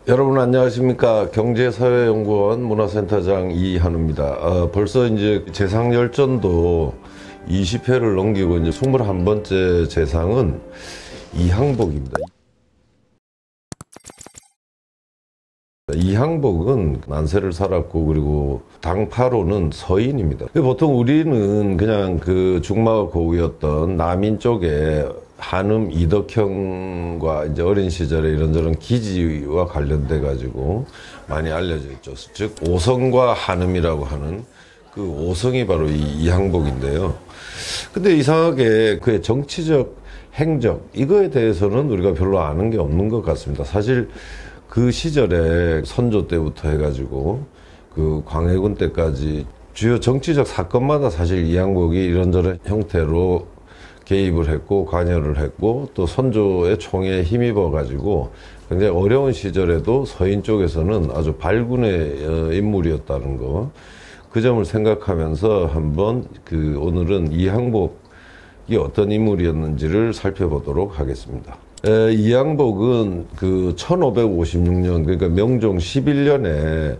여러분 안녕하십니까. 경제사회연구원 문화센터장 이한우입니다. 벌써 이제 재상열전도 20회를 넘기고 이제 21번째 재상은 이항복입니다. 이항복은 난세를 살았고, 그리고 당파로는 서인입니다. 보통 우리는 그냥 그 중마고 고우였던 남인 쪽에 한음 이덕형과 이제 어린 시절에 이런저런 기지와 관련돼 가지고 많이 알려져 있죠. 즉 오성과 한음이라고 하는 그 오성이 바로 이 이항복인데요. 근데 이상하게 그의 정치적 행적 이거에 대해서는 우리가 별로 아는 게 없는 것 같습니다. 사실 그 시절에 선조 때부터 해가지고 그 광해군 때까지 주요 정치적 사건마다 사실 이항복이 이런저런 형태로 개입을 했고 관여를 했고 또 선조의 총에 힘입어 가지고 굉장히 어려운 시절에도 서인 쪽에서는 아주 발군의 인물이었다는 거, 그 점을 생각하면서 한번 오늘은 이항복이 어떤 인물이었는지를 살펴보도록 하겠습니다. 이항복은 1556년 그러니까 명종 11년에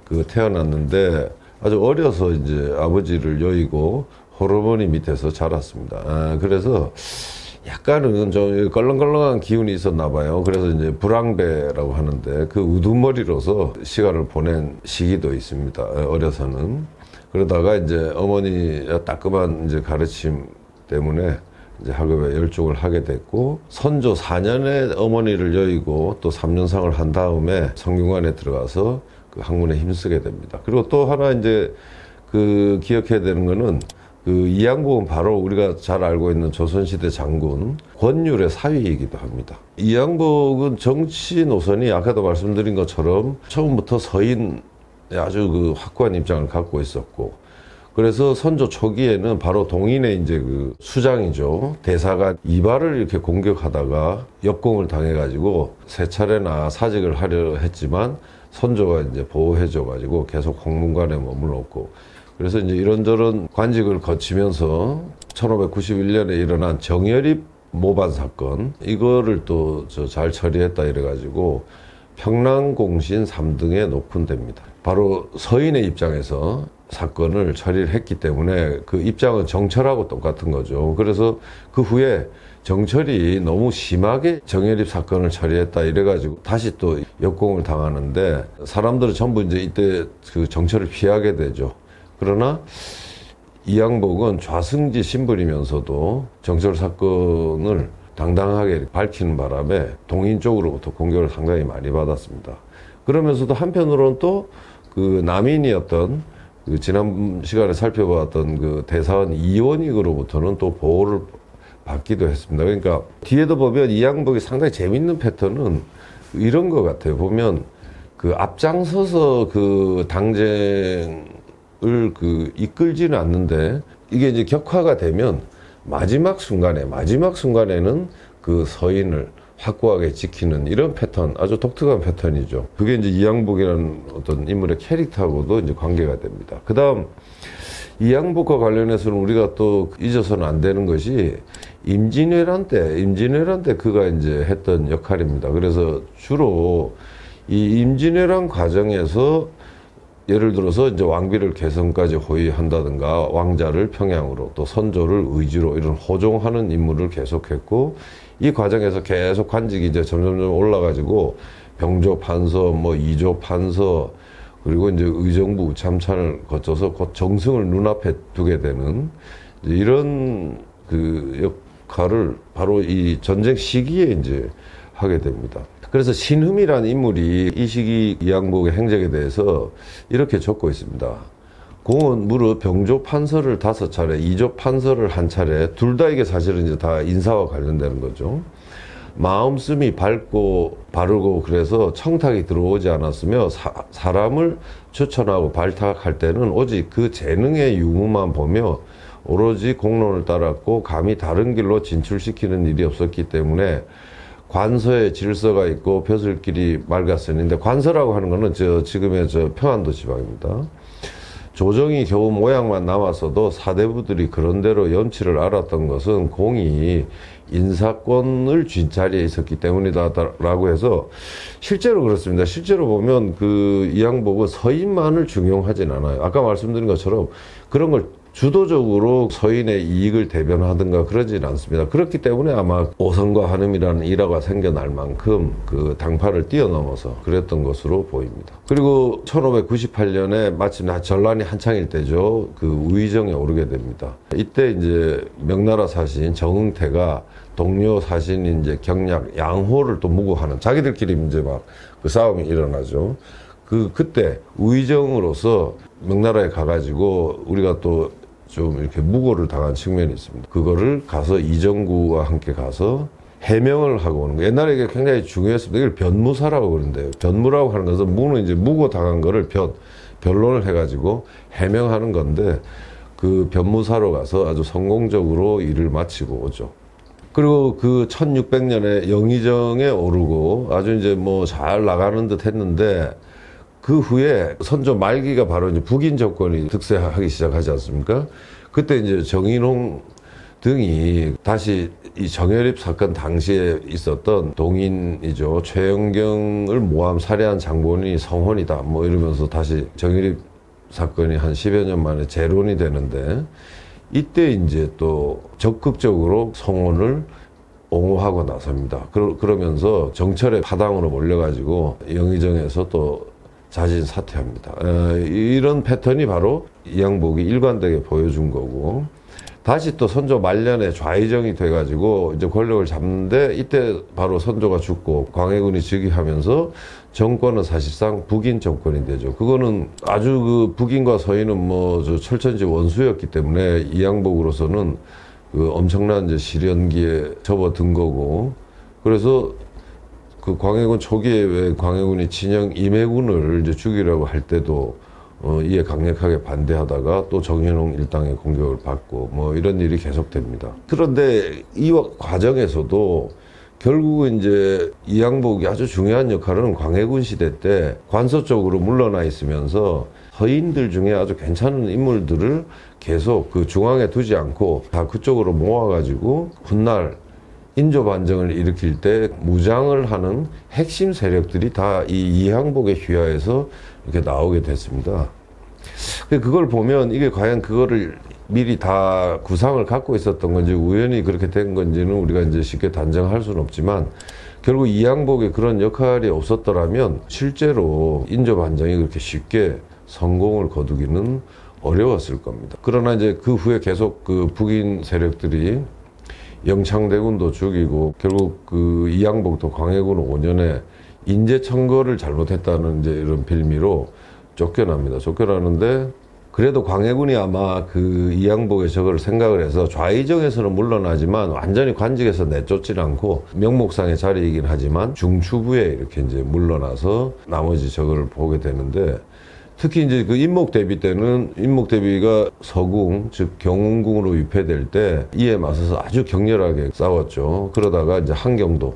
태어났는데 아주 어려서 이제 아버지를 여의고 호르몬이 밑에서 자랐습니다. 그래서 약간은 좀 껄렁껄렁한 기운이 있었나 봐요. 그래서 이제 불황배라고 하는데 그 우두머리로서 시간을 보낸 시기도 있습니다. 어려서는. 그러다가 이제 어머니 따끔한 이제 가르침 때문에 이제 학업에 열중을 하게 됐고, 선조 4년에 어머니를 여의고 또 3년상을 한 다음에 성균관에 들어가서 그 학문에 힘쓰게 됩니다. 그리고 또 하나 이제 기억해야 되는 거는 이항복은 바로 우리가 잘 알고 있는 조선시대 장군 권율의 사위이기도 합니다. 이항복은 정치 노선이 아까도 말씀드린 것처럼 처음부터 서인의 아주 확고한 입장을 갖고 있었고, 그래서 선조 초기에는 바로 동인의 이제 수장이죠. 대사가 이발을 이렇게 공격하다가 역공을 당해가지고 세 차례나 사직을 하려 했지만 선조가 이제 보호해줘가지고 계속 홍문관에 머물렀고, 그래서 이제 이런저런 관직을 거치면서 1591년에 일어난 정여립 모반 사건, 이거를 또 잘 처리했다 이래가지고 평랑공신 3등에 높은 데입니다. 바로 서인의 입장에서 사건을 처리를 했기 때문에 그 입장은 정철하고 똑같은 거죠. 그래서 그 후에 정철이 너무 심하게 정여립 사건을 처리했다 이래가지고 다시 또 역공을 당하는데 사람들은 전부 이제 이때 정철을 피하게 되죠. 그러나 이항복은 좌승지 신분이면서도 정철 사건을 당당하게 밝히는 바람에 동인 쪽으로부터 공격을 상당히 많이 받았습니다. 그러면서도 한편으로는 또 남인이었던 지난 시간에 살펴봤던 대사원 이원익으로부터는 또 보호를 받기도 했습니다. 그러니까 뒤에도 보면 이항복이 상당히 재밌는 패턴은 이런 것 같아요. 보면 앞장서서 당쟁 이끌지는 않는데 이게 이제 격화가 되면 마지막 순간에는 서인을 확고하게 지키는 이런 패턴, 아주 독특한 패턴이죠. 그게 이제 이항복이라는 어떤 인물의 캐릭터하고도 이제 관계가 됩니다. 그 다음 이항복과 관련해서는 우리가 또 잊어서는 안 되는 것이 임진왜란 때 그가 이제 했던 역할입니다. 그래서 주로 이 임진왜란 과정에서 예를 들어서 이제 왕비를 개성까지 호위한다든가 왕자를 평양으로 또 선조를 의지로 이런 호종하는 임무를 계속했고, 이 과정에서 계속 관직이 이제 점점점 올라가지고 병조 판서, 이조 판서, 그리고 이제 의정부 우참찬을 거쳐서 곧 정승을 눈앞에 두게 되는 이런 역할을 바로 이 전쟁 시기에 이제 하게 됩니다. 그래서 신흠이라는 인물이 이 시기 이항복의 행적에 대해서 이렇게 적고 있습니다. 공은 무릇 병조 판서를 5차례, 이조 판서를 1차례, 둘 다 이게 사실은 이제 다 인사와 관련되는 거죠. 마음씀이 밝고 바르고 그래서 청탁이 들어오지 않았으며 사람을 추천하고 발탁할 때는 오직 그 재능의 유무만 보며 오로지 공론을 따랐고 감히 다른 길로 진출시키는 일이 없었기 때문에 관서에 질서가 있고 벼슬길이 맑았으니, 근데 관서라고 하는 거는 지금의 평안도 지방입니다. 조정이 겨우 모양만 남았어도 사대부들이 그런대로 염치를 알았던 것은 공이 인사권을 쥔 자리에 있었기 때문이다라고 해서 실제로 그렇습니다. 실제로 보면 그 이항복은 서인만을 중용하진 않아요. 아까 말씀드린 것처럼 그런 걸 주도적으로 서인의 이익을 대변하든가 그러진 않습니다. 그렇기 때문에 아마 오선과 한음이라는 일화가 생겨날 만큼 그 당파를 뛰어넘어서 그랬던 것으로 보입니다. 그리고 1598년에 마침 전란이 한창일 때죠. 그 우의정에 오르게 됩니다. 이때 이제 명나라 사신 정응태가 동료 사신인 이제 경략 양호를 또 무고하는, 자기들끼리 이제 막 그 싸움이 일어나죠. 그때 우의정으로서 명나라에 가가지고 우리가 또 좀 이렇게 무고를 당한 측면이 있습니다. 그거를 가서 이정구와 함께 가서 해명을 하고 오는 거예요. 옛날에 이게 굉장히 중요했습니다. 이걸 변무사라고 그러는데요. 변무라고 하는 것은 무는 이제 무고 당한 거를 변론을 해가지고 해명하는 건데, 그 변무사로 가서 아주 성공적으로 일을 마치고 오죠. 그리고 그 1600년에 영의정에 오르고 아주 이제 뭐 잘 나가는 듯 했는데, 그 후에 선조 말기가 바로 이제 북인 정권이 득세하기 시작하지 않습니까? 그때 이제 정인홍 등이 다시 이 정여립 사건 당시에 있었던 동인이죠. 최영경을 모함 살해한 장본인이 성혼이다. 뭐 이러면서 다시 정여립 사건이 한 10여 년 만에 재론이 되는데, 이때 이제 또 적극적으로 성혼을 옹호하고 나섭니다. 그러면서 정철의 파당으로 몰려가지고 영의정에서 또 자진 사퇴합니다. 이런 패턴이 바로 이항복이 일관되게 보여준 거고, 다시 또 선조 말년에 좌의정이 돼가지고 이제 권력을 잡는데, 이때 바로 선조가 죽고 광해군이 즉위하면서 정권은 사실상 북인 정권이 되죠. 그거는 아주 그 북인과 서인은 뭐 저 철천지 원수였기 때문에 이항복으로서는 그 엄청난 이제 시련기에 접어든 거고, 그래서 그 광해군 초기에 왜 광해군이 친형 임해군을 이제 죽이려고 할 때도 이에 강력하게 반대하다가 또 정현홍 일당의 공격을 받고 뭐 이런 일이 계속됩니다. 그런데 이 과정에서도 결국은 이제 이항복이 아주 중요한 역할은 광해군 시대 때 관서 쪽으로 물러나 있으면서 서인들 중에 아주 괜찮은 인물들을 계속 그 중앙에 두지 않고 다 그쪽으로 모아가지고 훗날 인조 반정을 일으킬 때 무장을 하는 핵심 세력들이 다 이 이항복에 휘하해서 이렇게 나오게 됐습니다. 그걸 보면 이게 과연 그거를 미리 다 구상을 갖고 있었던 건지 우연히 그렇게 된 건지는 우리가 이제 쉽게 단정할 수는 없지만, 결국 이항복에 그런 역할이 없었더라면 실제로 인조 반정이 그렇게 쉽게 성공을 거두기는 어려웠을 겁니다. 그러나 이제 그 후에 계속 그 북인 세력들이 영창대군도 죽이고, 결국 그 이항복도 광해군 5년에 인재청거를 잘못했다는 이제 이런 빌미로 쫓겨납니다. 쫓겨나는데, 그래도 광해군이 아마 그 이항복의 저거를 생각을 해서 좌의정에서는 물러나지만 완전히 관직에서 내쫓질 않고 명목상의 자리이긴 하지만 중추부에 이렇게 이제 물러나서 나머지 저거를 보게 되는데, 특히 이제 그 인목대비 때는 인목대비가 서궁, 즉 경운궁으로 위패될 때 이에 맞서서 아주 격렬하게 싸웠죠. 그러다가 이제 한경도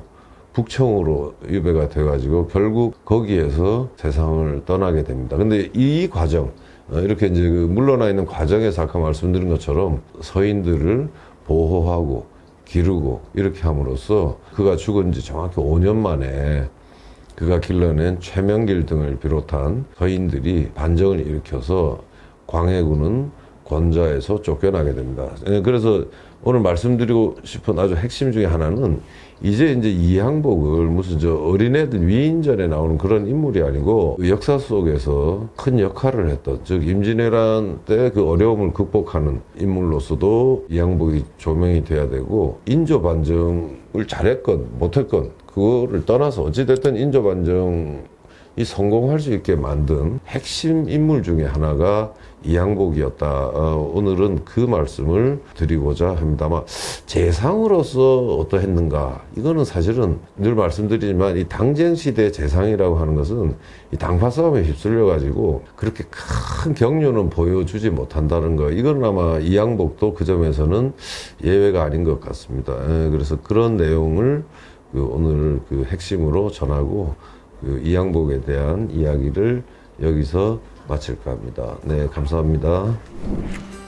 북청으로 유배가 돼가지고 결국 거기에서 세상을 떠나게 됩니다. 근데 이 과정, 이렇게 이제 그 물러나 있는 과정에서 아까 말씀드린 것처럼 서인들을 보호하고 기르고 이렇게 함으로써 그가 죽은 지 정확히 5년 만에 그가 길러낸 최명길 등을 비롯한 서인들이 반정을 일으켜서 광해군은 권좌에서 쫓겨나게 됩니다. 그래서 오늘 말씀드리고 싶은 아주 핵심 중에 하나는, 이제 이항복을 무슨 저 어린애들 위인전에 나오는 그런 인물이 아니고 역사 속에서 큰 역할을 했던, 즉 임진왜란 때 그 어려움을 극복하는 인물로서도 이항복이 조명이 돼야 되고, 인조 반정을 잘했건 못했건 그거를 떠나서 어찌됐든 인조 반정이 성공할 수 있게 만든 핵심 인물 중에 하나가 이항복이었다. 오늘은 그 말씀을 드리고자 합니다만, 재상으로서 어떠했는가, 이거는 사실은 늘 말씀드리지만 이 당쟁시대 재상이라고 하는 것은 이 당파 싸움에 휩쓸려 가지고 그렇게 큰 격려는 보여주지 못한다는 거, 이건 아마 이항복도 그 점에서는 예외가 아닌 것 같습니다. 그래서 그런 내용을 오늘 그 핵심으로 전하고, 그 이항복에 대한 이야기를 여기서 마칠까 합니다. 네, 감사합니다.